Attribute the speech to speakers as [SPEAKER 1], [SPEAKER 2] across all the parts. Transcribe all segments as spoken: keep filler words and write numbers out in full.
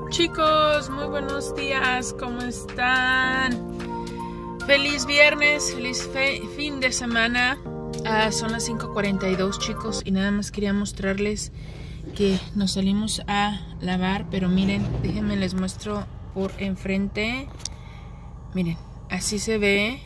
[SPEAKER 1] Chicos, muy buenos días, ¿cómo están? Feliz viernes, feliz fe fin de semana. uh, Son las cinco cuarenta y dos, chicos, y nada más quería mostrarles que nos salimos a lavar. Pero miren, déjenme les muestro por enfrente. Miren, así se ve.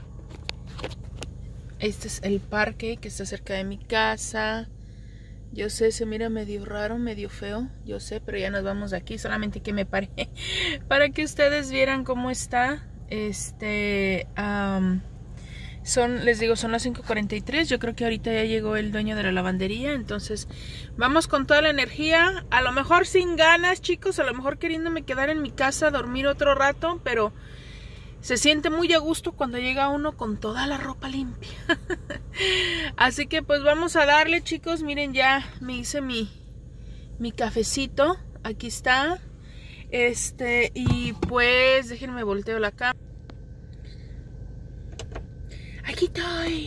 [SPEAKER 1] Este es el parque que está cerca de mi casa. Yo sé, se mira medio raro, medio feo, yo sé, pero ya nos vamos de aquí. Solamente que me paré para que ustedes vieran cómo está. Este, um, son, les digo, son las cinco cuarenta y tres. Yo creo que ahorita ya llegó el dueño de la lavandería. Entonces, vamos con toda la energía. A lo mejor sin ganas, chicos, a lo mejor queriéndome quedar en mi casa a dormir otro rato, pero se siente muy a gusto cuando llega uno con toda la ropa limpia. Así que pues vamos a darle, chicos. Miren, ya me hice mi, mi cafecito. Aquí está. Este, y pues déjenme volteo la cámara. Aquí estoy.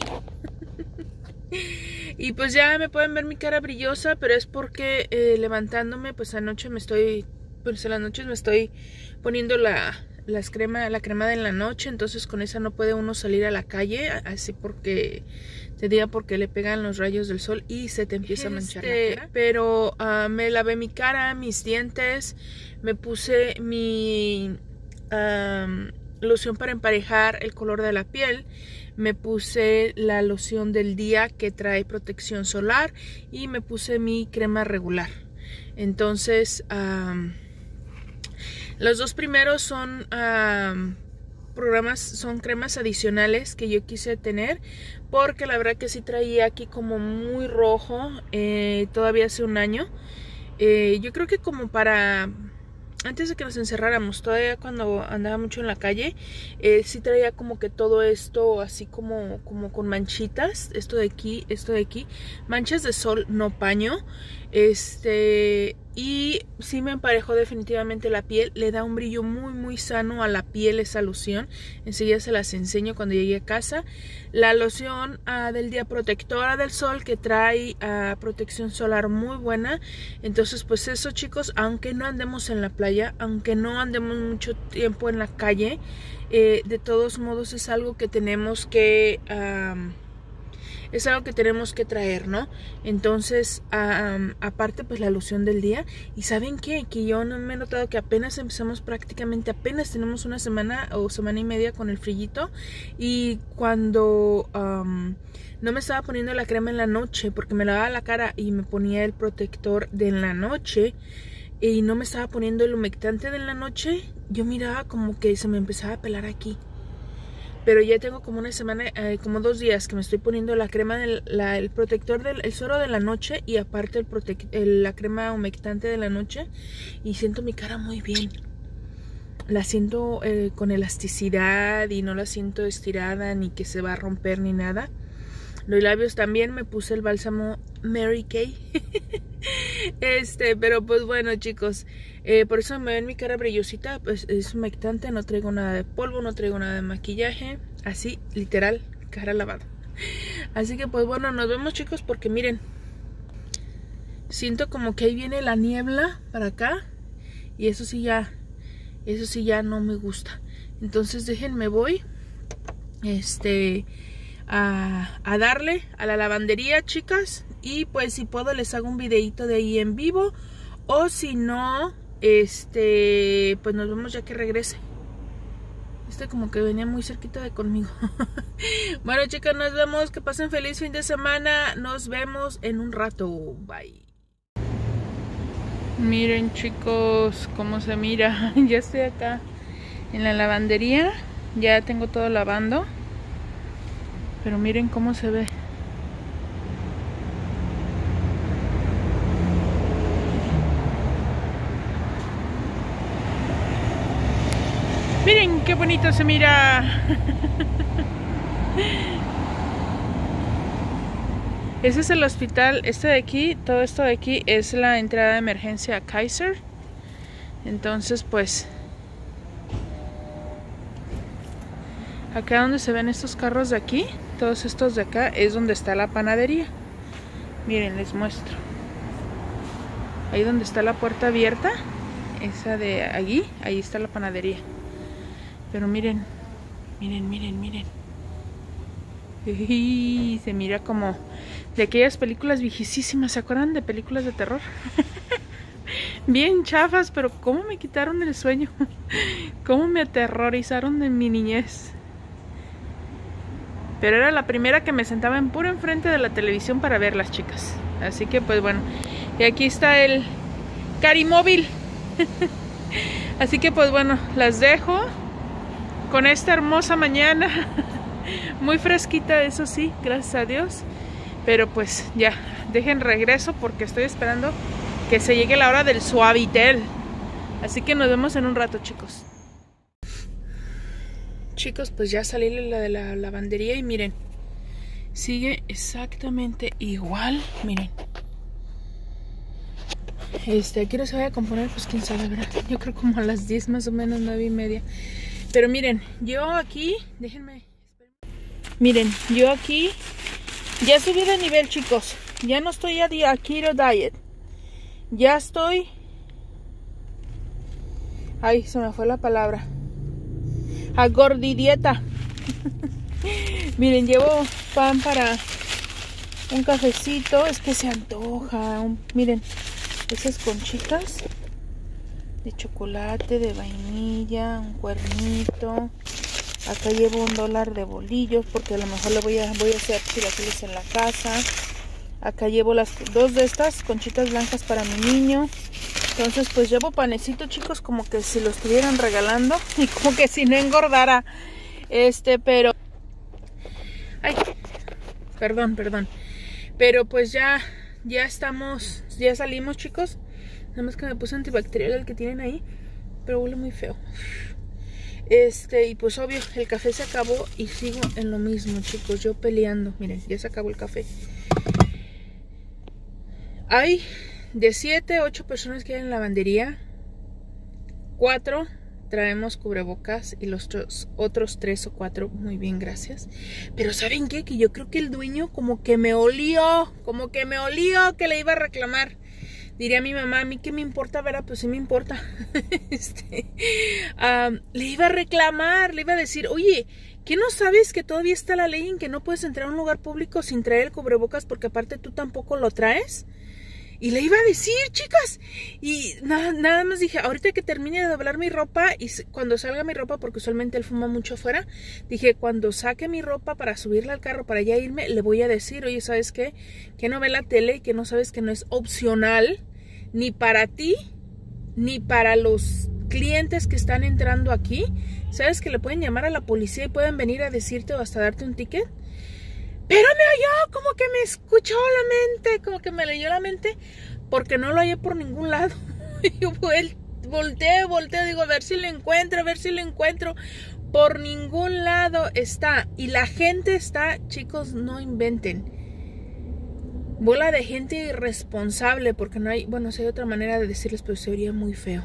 [SPEAKER 1] Y pues ya me pueden ver mi cara brillosa, pero es porque eh, levantándome, pues anoche me estoy, pues en las noches me estoy poniendo la... Las crema, la crema de la noche. Entonces con esa no puede uno salir a la calle, así porque te diga porque le pegan los rayos del sol y se te empieza este, a manchar la cara. Pero uh, me lavé mi cara, mis dientes, me puse mi um, loción para emparejar el color de la piel, me puse la loción del día que trae protección solar y me puse mi crema regular. Entonces um, los dos primeros son uh, programas, son cremas adicionales que yo quise tener, porque la verdad que sí traía aquí como muy rojo eh, todavía hace un año. Eh, yo creo que como para antes de que nos encerráramos, todavía cuando andaba mucho en la calle, eh, sí traía como que todo esto así como, como con manchitas, esto de aquí, esto de aquí, manchas de sol, no paño. Este, y sí me emparejó definitivamente la piel, le da un brillo muy muy sano a la piel esa loción. Enseguida se las enseño cuando llegue a casa. La loción uh, del día protectora del sol, que trae uh, protección solar muy buena. Entonces pues eso, chicos, aunque no andemos en la playa, aunque no andemos mucho tiempo en la calle, eh, de todos modos es algo que tenemos que... Um, Es algo que tenemos que traer, ¿no? Entonces, um, aparte pues la loción del día. Y ¿saben qué? Que yo no me he notado que apenas empezamos prácticamente, apenas tenemos una semana o semana y media con el frillito. Y cuando um, no me estaba poniendo la crema en la noche, porque me lavaba la cara y me ponía el protector de en la noche, y no me estaba poniendo el humectante de en la noche, yo miraba como que se me empezaba a pelar aquí. Pero ya tengo como una semana, eh, como dos días que me estoy poniendo la crema, del, la, el protector del el suero de la noche y aparte el protec el, la crema humectante de la noche. Y siento mi cara muy bien. La siento eh, con elasticidad y no la siento estirada ni que se va a romper ni nada. Los labios también me puse el bálsamo Mary Kay. Este, pero pues bueno, chicos, eh, por eso me ven mi cara brillosita. Pues es humectante, no traigo nada de polvo, no traigo nada de maquillaje. Así, literal, cara lavada. Así que pues bueno, nos vemos, chicos, porque miren, siento como que ahí viene la niebla para acá. Y eso sí ya, eso sí ya no me gusta. Entonces déjenme voy Este... A, a darle a la lavandería, chicas. Y pues si puedo les hago un videito de ahí en vivo. O si no, este, pues nos vemos ya que regrese. Este como que venía muy cerquita de conmigo. Bueno, chicas, nos vemos. Que pasen feliz fin de semana. Nos vemos en un rato. Bye. Miren, chicos, cómo se mira. Ya estoy acá en la lavandería. Ya tengo todo lavando. Pero miren cómo se ve. Miren qué bonito se mira. Ese es el hospital. Este de aquí, todo esto de aquí es la entrada de emergencia a Kaiser. Entonces pues acá donde se ven estos carros de aquí, todos estos de acá, es donde está la panadería. Miren, les muestro. Ahí donde está la puerta abierta, esa de allí, ahí está la panadería. Pero miren, miren, miren, miren. Y se mira como de aquellas películas viejísimas, ¿se acuerdan de películas de terror? Bien chafas, pero cómo me quitaron el sueño. Cómo me aterrorizaron en mi niñez. Pero era la primera que me sentaba en puro enfrente de la televisión para ver las chicas. Así que pues bueno. Y aquí está el Carimóvil. Así que pues bueno, las dejo con esta hermosa mañana. Muy fresquita, eso sí, gracias a Dios. Pero pues ya, dejen regreso porque estoy esperando que se llegue la hora del Suavitel. Así que nos vemos en un rato, chicos. Chicos, pues ya salí la de la lavandería y miren, sigue exactamente igual, miren. Este, aquí no se vaya a componer, pues quién sabe, ¿verdad? Yo creo como a las diez más o menos, nueve y media. Pero miren, yo aquí, déjenme, miren, yo aquí ya subí de nivel, chicos. Ya no estoy a, a keto diet. Ya estoy, ay, se me fue la palabra, a gordidieta. Miren, llevo pan para un cafecito, es que se antoja. Un, miren, esas conchitas de chocolate, de vainilla, un cuernito. Acá llevo un dólar de bolillos porque a lo mejor le voy a, voy a hacer chilaquiles en la casa. Acá llevo las dos de estas conchitas blancas para mi niño. Entonces pues llevo panecito, chicos, como que si lo estuvieran regalando y como que si no engordara. Este, pero... Ay, perdón, perdón. Pero pues ya, ya estamos, ya salimos, chicos. Nada más que me puse antibacterial el que tienen ahí, pero huele muy feo. Este, y pues obvio, el café se acabó y sigo en lo mismo, chicos. Yo peleando, miren, ya se acabó el café. Hay de siete, ocho personas que hay en la lavandería. cuatro traemos cubrebocas y los otros tres o cuatro, muy bien, gracias. Pero ¿saben qué? Que yo creo que el dueño como que me olió, como que me olió que le iba a reclamar. Diría mi mamá, a mí qué me importa, ¿verdad? Pues sí me importa. este, um, le iba a reclamar, le iba a decir, oye, ¿qué no sabes que todavía está la ley en que no puedes entrar a un lugar público sin traer el cubrebocas porque aparte tú tampoco lo traes? Y le iba a decir, chicas, y nada, nada más dije, ahorita que termine de doblar mi ropa y cuando salga mi ropa, porque usualmente él fuma mucho afuera, dije, cuando saque mi ropa para subirla al carro, para ya irme, le voy a decir, oye, ¿sabes qué? Que no ve la tele y que no sabes que no es opcional, ni para ti, ni para los clientes que están entrando aquí. ¿Sabes que le pueden llamar a la policía y pueden venir a decirte o hasta darte un ticket? Pero me oyó, como que me escuchó la mente, como que me leyó la mente, porque no lo hallé por ningún lado. Yo volteé, volteé, digo, a ver si lo encuentro, a ver si lo encuentro. Por ningún lado está. Y la gente está, chicos, no inventen. Bola de gente irresponsable, porque no hay, bueno, si hay otra manera de decirles, pero se oiría muy feo.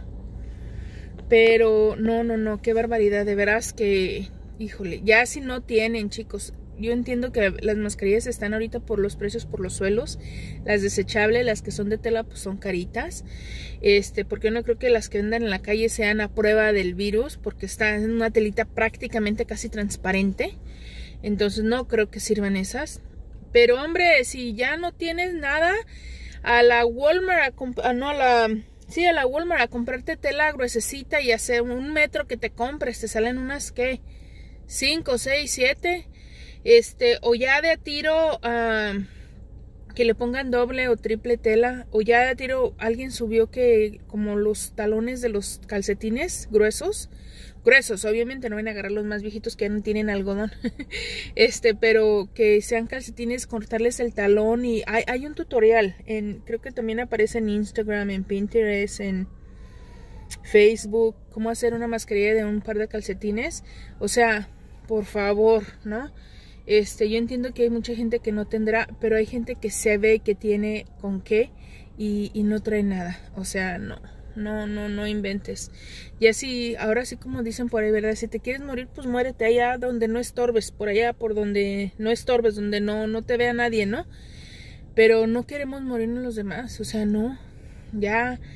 [SPEAKER 1] Pero no, no, no, qué barbaridad, de veras que, híjole, ya si no tienen, chicos. Yo entiendo que las mascarillas están ahorita por los precios por los suelos. Las desechables, las que son de tela, pues son caritas. Este, porque no creo que las que vendan en la calle sean a prueba del virus, porque está en una telita prácticamente casi transparente. Entonces no creo que sirvan esas. Pero hombre, si ya no tienes nada, a la Walmart, a, no a la... Sí, a la Walmart a comprarte tela gruesecita y hacer un metro que te compres, te salen unas, ¿qué? cinco, seis, siete... Este, o ya de a tiro uh, que le pongan doble o triple tela, o ya de a tiro alguien subió que como los talones de los calcetines gruesos, gruesos, obviamente no van a agarrar los más viejitos que ya no tienen algodón, este, pero que sean calcetines, cortarles el talón. Y hay, hay un tutorial, en, creo que también aparece en Instagram, en Pinterest, en Facebook, cómo hacer una mascarilla de un par de calcetines. O sea, por favor, ¿no? Este, yo entiendo que hay mucha gente que no tendrá, pero hay gente que se ve que tiene con qué y, y no trae nada. O sea, no, no, no, no inventes. Y así, ahora sí como dicen por ahí, ¿verdad? Si te quieres morir, pues muérete allá donde no estorbes, por allá por donde no estorbes, donde no, no te vea nadie, ¿no? Pero no queremos morirnos los demás, o sea, no. Ya,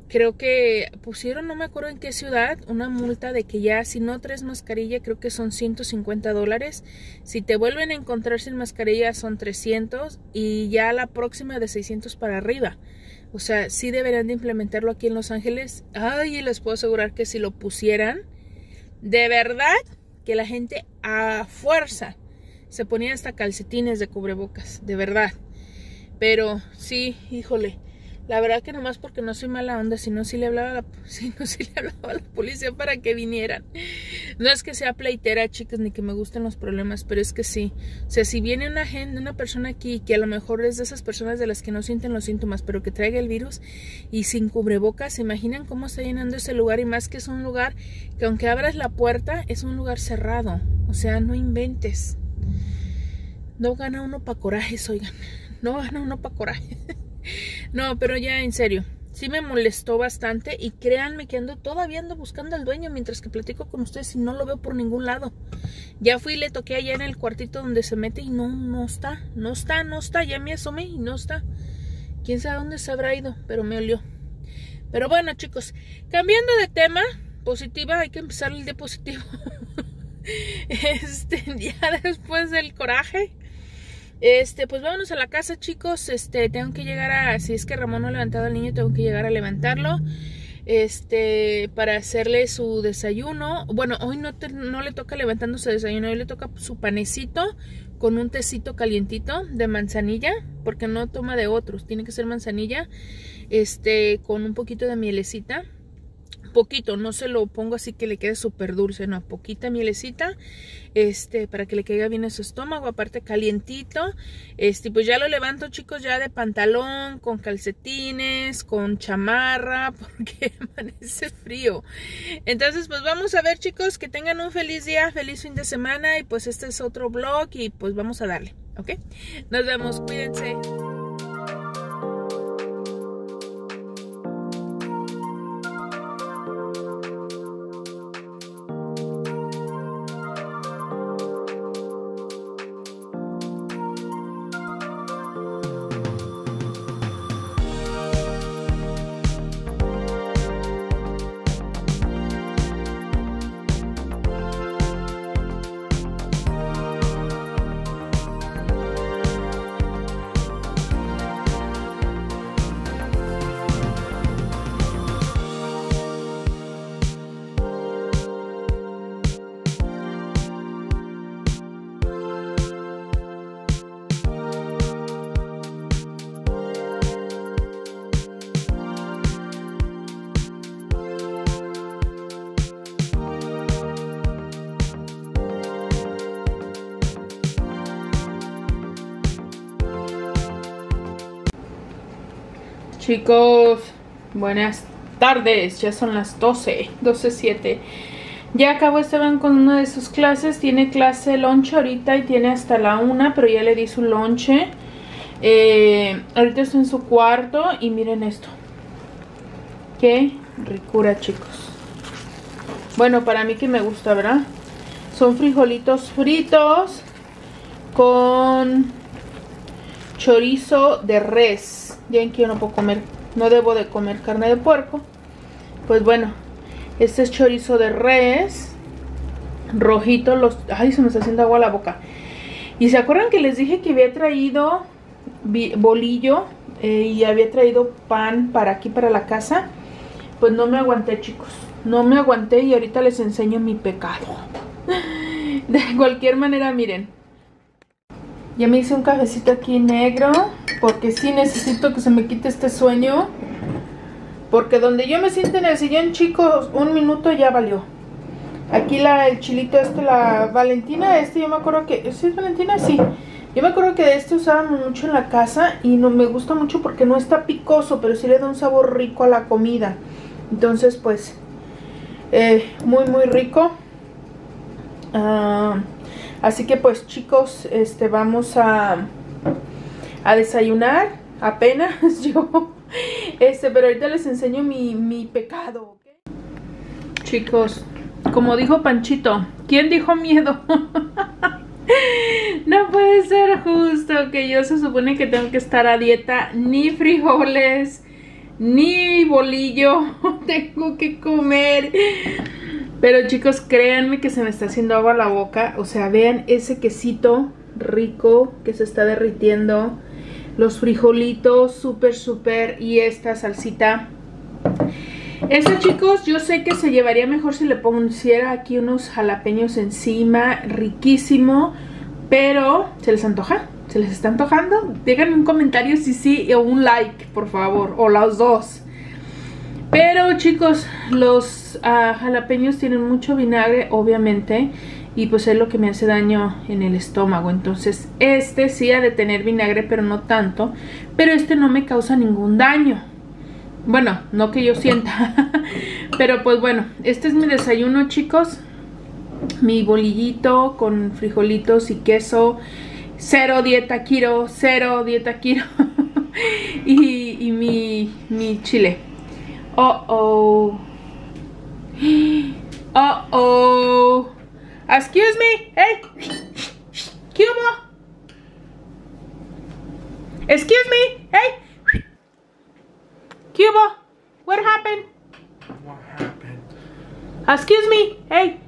[SPEAKER 1] creo que pusieron, no me acuerdo en qué ciudad, una multa de que ya si no traes mascarilla, creo que son ciento cincuenta dólares. Si te vuelven a encontrar sin mascarilla son trescientos y ya la próxima de seiscientos para arriba. O sea, sí deberían de implementarlo aquí en Los Ángeles. Ay, y les puedo asegurar que si lo pusieran, de verdad que la gente a fuerza se ponía hasta calcetines de cubrebocas, de verdad. Pero sí, híjole, la verdad que nomás porque no soy mala onda, si no sí le hablaba a la, si no, sí le hablaba a la policía para que vinieran. No es que sea pleitera, chicas, ni que me gusten los problemas, pero es que sí. O sea, si viene una gente, una persona aquí que a lo mejor es de esas personas de las que no sienten los síntomas, pero que traiga el virus y sin cubrebocas, ¿se imaginan cómo está llenando ese lugar? Y más que es un lugar que aunque abras la puerta, es un lugar cerrado. O sea, no inventes. No gana uno pa' corajes, oigan. No gana uno pa' coraje. No, pero ya en serio, sí me molestó bastante y créanme que ando todavía ando buscando al dueño mientras que platico con ustedes y no lo veo por ningún lado. Ya fui y le toqué allá en el cuartito donde se mete y no, no está, no está, no está, ya me asomé y no está. Quién sabe dónde se habrá ido, pero me olió. Pero bueno, chicos, cambiando de tema, positiva, hay que empezar el día positivo. Este, ya después del coraje. Este, pues vámonos a la casa, chicos. Este, tengo que llegar a, si es que Ramón no ha levantado al niño, tengo que llegar a levantarlo. Este, para hacerle su desayuno. Bueno, hoy no, te, no le toca levantando su desayuno, hoy le toca su panecito con un tecito calientito de manzanilla, porque no toma de otros, tiene que ser manzanilla, este, con un poquito de mielecita. Poquito, no se lo pongo así que le quede súper dulce, no, poquita mielecita, este, para que le caiga bien a su estómago, aparte calientito. Este, pues ya lo levanto, chicos, ya de pantalón, con calcetines, con chamarra, porque amanece frío. Entonces, pues vamos a ver, chicos, que tengan un feliz día, feliz fin de semana, y pues este es otro vlog, y pues vamos a darle, ¿ok? Nos vemos, cuídense. Chicos, buenas tardes, ya son las doce, doce siete. Ya acabó Esteban con una de sus clases, tiene clase lonche ahorita y tiene hasta la una, pero ya le di su lonche. Eh, ahorita está en su cuarto y miren esto. Qué ricura, chicos. Bueno, para mí que me gusta, ¿verdad? Son frijolitos fritos con chorizo de res. Ya en que yo no puedo comer, no debo de comer carne de puerco. Pues bueno, este es chorizo de res rojito, los, ay, se me está haciendo agua la boca. Y se acuerdan que les dije que había traído bolillo eh, y había traído pan para aquí, para la casa. Pues no me aguanté, chicos, no me aguanté y ahorita les enseño mi pecado. De cualquier manera, miren, ya me hice un cafecito aquí negro, porque sí necesito que se me quite este sueño. Porque donde yo me siento en el sillón, chicos, un minuto ya valió. Aquí la, el chilito este, la Valentina, este yo me acuerdo que... ¿Sí es Valentina? Sí. Yo me acuerdo que de este usábamos mucho en la casa y no me gusta mucho porque no está picoso, pero sí le da un sabor rico a la comida. Entonces, pues, eh, muy, muy rico. Ah... Uh, Así que pues, chicos, este vamos a, a desayunar apenas yo. Este, pero ahorita les enseño mi, mi pecado, ¿ok? Chicos, como dijo Panchito, ¿quién dijo miedo? No puede ser justo que yo se supone que tengo que estar a dieta, ni frijoles, ni bolillo tengo que comer. Pero chicos, créanme que se me está haciendo agua la boca. O sea, vean ese quesito rico que se está derritiendo. Los frijolitos súper, súper. Y esta salsita. Esta, chicos, yo sé que se llevaría mejor si le pusiera aquí unos jalapeños encima. Riquísimo. Pero, ¿se les antoja? ¿Se les está antojando? Díganme un comentario si sí o un like, por favor. O los dos. Pero chicos, los uh, jalapeños tienen mucho vinagre, obviamente. Y pues es lo que me hace daño en el estómago. Entonces este sí ha de tener vinagre, pero no tanto. Pero este no me causa ningún daño. Bueno, no que yo sienta. Pero pues bueno, este es mi desayuno, chicos. Mi bolillito con frijolitos y queso. Cero dieta keto, cero dieta keto. y, y mi, mi chile. Oh, oh. Oh, oh. Excuse me. Hey. ¿Qué hubo? Excuse me. Hey. ¿Qué hubo? What happened?
[SPEAKER 2] What happened?
[SPEAKER 1] Excuse me. Hey.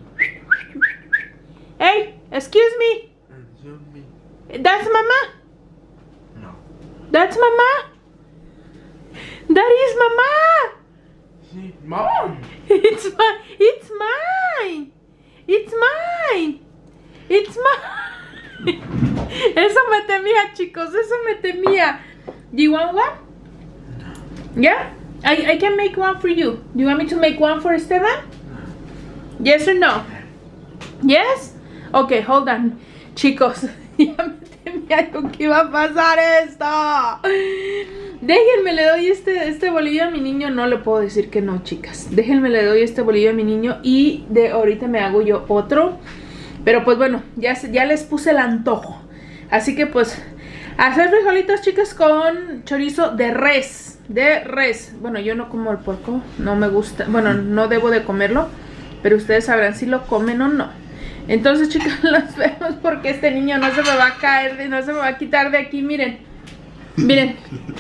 [SPEAKER 1] Hey. Excuse me.
[SPEAKER 2] Excuse me.
[SPEAKER 1] That's mama.
[SPEAKER 2] No.
[SPEAKER 1] That's mama. That is mama.
[SPEAKER 2] Sí, mom.
[SPEAKER 1] It's mine. It's mine. It's mine. It's mine. Eso me temía, chicos. Eso me temía. Do you want one?
[SPEAKER 2] No.
[SPEAKER 1] Yeah? I, I can make one for you. Do you want me to make one for Esteban?
[SPEAKER 2] No.
[SPEAKER 1] Yes or no? Yes? Okay, hold on. Chicos, ya me temía yo que iba a pasar esto. Déjenme, le doy este, este bolillo a mi niño. No le puedo decir que no, chicas. Déjenme, le doy este bolillo a mi niño. Y de ahorita me hago yo otro. Pero pues bueno, ya, ya les puse el antojo. Así que pues, hacer frijolitos, chicas, con chorizo de res. De res. Bueno, yo no como el porco. No me gusta. Bueno, no debo de comerlo. Pero ustedes sabrán si lo comen o no. Entonces, chicas, los vemos porque este niño no se me va a caer. No se me va a quitar de aquí. Miren. Miren.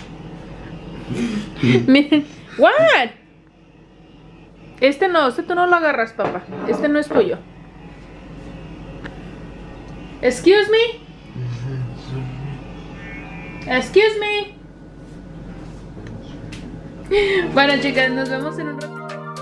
[SPEAKER 1] Miren, what? Este no, este tú no lo agarras, papá. Este no es tuyo. Excuse me. Excuse me. Bueno, chicas, nos vemos en un rato.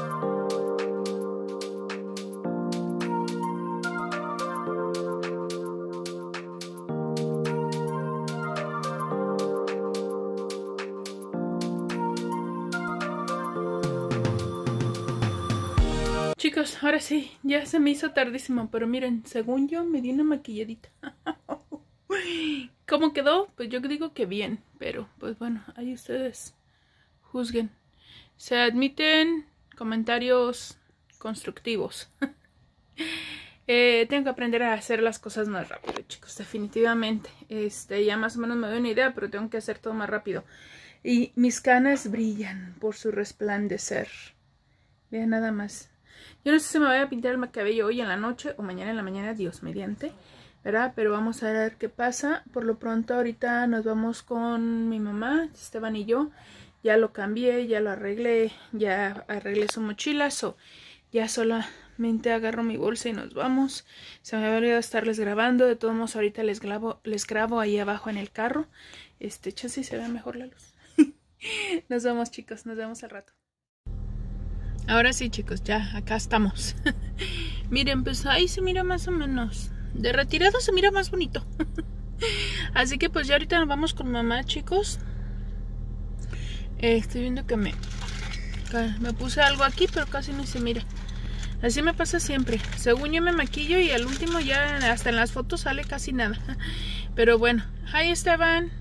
[SPEAKER 1] Chicos, ahora sí, ya se me hizo tardísimo, pero miren, según yo me di una maquilladita. ¿Cómo quedó? Pues yo digo que bien, pero pues bueno, ahí ustedes juzguen. Se admiten comentarios constructivos. eh, tengo que aprender a hacer las cosas más rápido, chicos, definitivamente. Este, ya más o menos me doy una idea, pero tengo que hacer todo más rápido. Y mis canas brillan por su resplandecer. Vean nada más. Yo no sé si me voy a pintar el cabello hoy en la noche o mañana en la mañana, Dios mediante, ¿verdad? Pero vamos a ver qué pasa. Por lo pronto ahorita nos vamos con mi mamá, Esteban y yo. Ya lo cambié, ya lo arreglé, ya arreglé su mochila. So, ya solamente agarro mi bolsa y nos vamos. Se me había olvidado estarles grabando. De todos modos ahorita les grabo, les grabo ahí abajo en el carro. Este, chance se ve mejor la luz. Nos vemos, chicos, nos vemos al rato. Ahora sí, chicos, ya acá estamos. Miren, pues ahí se mira más o menos. De retirado se mira más bonito. Así que pues ya ahorita nos vamos con mamá, chicos. eh, Estoy viendo que me Me puse algo aquí, pero casi no se mira. Así me pasa siempre. Según yo me maquillo y al último ya hasta en las fotos sale casi nada. Pero bueno. Hi, Esteban.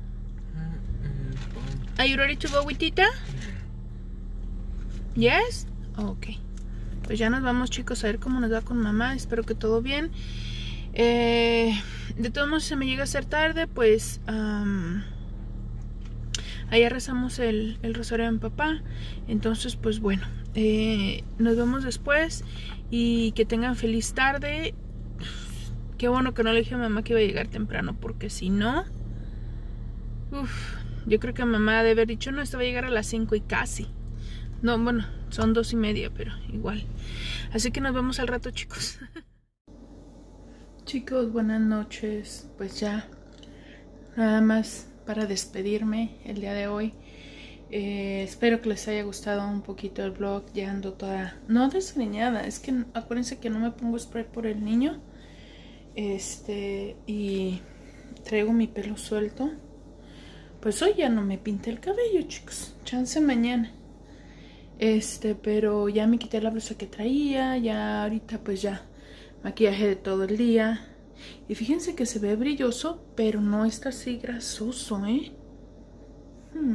[SPEAKER 1] Are you ready to go with Tita? Yes? Ok. Pues ya nos vamos, chicos, a ver cómo nos va con mamá. Espero que todo bien. Eh, de todos modos, si se me llega a hacer tarde, pues um, allá rezamos el, el rosario de mi papá. Entonces, pues bueno, eh, nos vemos después. Y que tengan feliz tarde. Qué bueno que no le dije a mamá que iba a llegar temprano, porque si no, uff, Yo creo que mamá debe haber dicho, no, esto va a llegar a las cinco y casi. No, bueno, son dos y media, pero igual. Así que nos vemos al rato, chicos. Chicos, buenas noches. Pues ya, nada más para despedirme el día de hoy. Eh, espero que les haya gustado un poquito el vlog. Ya ando toda, no desgreñada, es que acuérdense que no me pongo spray por el niño. Este, y traigo mi pelo suelto. Pues hoy ya no me pinté el cabello, chicos. Chance mañana. Este, pero ya me quité la blusa que traía. Ya ahorita pues ya maquillaje de todo el día. Y fíjense que se ve brilloso, pero no está así grasoso, ¿eh? Hmm.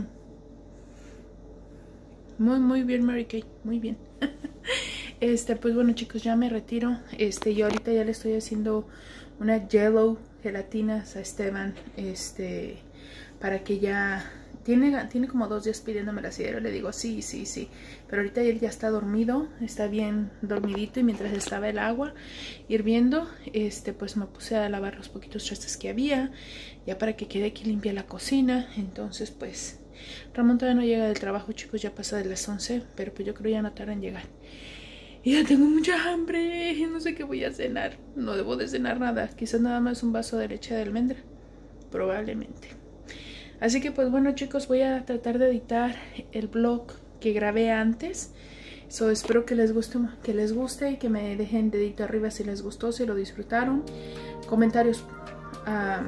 [SPEAKER 1] Muy, muy bien, Mary Kay. Muy bien. Este, pues bueno, chicos, ya me retiro. Este, yo ahorita ya le estoy haciendo una yellow gelatinas a Esteban. Este... para que ya, tiene, tiene como dos días pidiéndome la sidero, le digo sí, sí, sí, pero ahorita él ya está dormido, está bien dormidito y mientras estaba el agua hirviendo, este, pues me puse a lavar los poquitos trastes que había, ya para que quede aquí limpia la cocina. Entonces pues, Ramón todavía no llega del trabajo, chicos, ya pasa de las once, pero pues yo creo ya no tarda en llegar. Y ya tengo mucha hambre, no sé qué voy a cenar, no debo de cenar nada, quizás nada más un vaso de leche de almendra, probablemente. Así que pues bueno, chicos, voy a tratar de editar el vlog que grabé antes. So, espero que les guste, que les guste y que me dejen dedito arriba si les gustó, si lo disfrutaron. Comentarios. Um,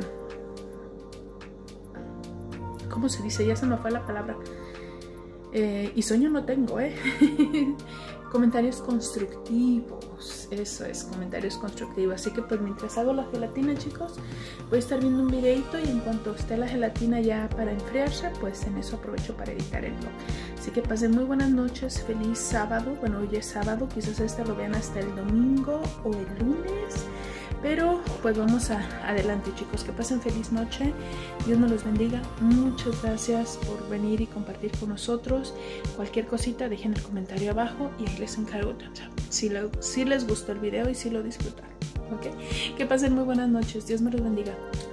[SPEAKER 1] ¿Cómo se dice? Ya se me fue la palabra. Eh, y sueño no tengo, ¿eh? Comentarios constructivos. Eso es, comentarios constructivos. Así que pues mientras hago la gelatina, chicos, voy a estar viendo un videito y en cuanto esté la gelatina ya para enfriarse, pues en eso aprovecho para editar el vlog. Así que pasen muy buenas noches, feliz sábado. Bueno, hoy es sábado, quizás este lo vean hasta el domingo o el lunes. Pero pues vamos a, adelante, chicos, que pasen feliz noche, Dios me los bendiga, muchas gracias por venir y compartir con nosotros. Cualquier cosita dejen el comentario abajo y ahí les encargo si, lo, si les gustó el video y si lo disfrutaron, ¿ok? Que pasen muy buenas noches, Dios me los bendiga.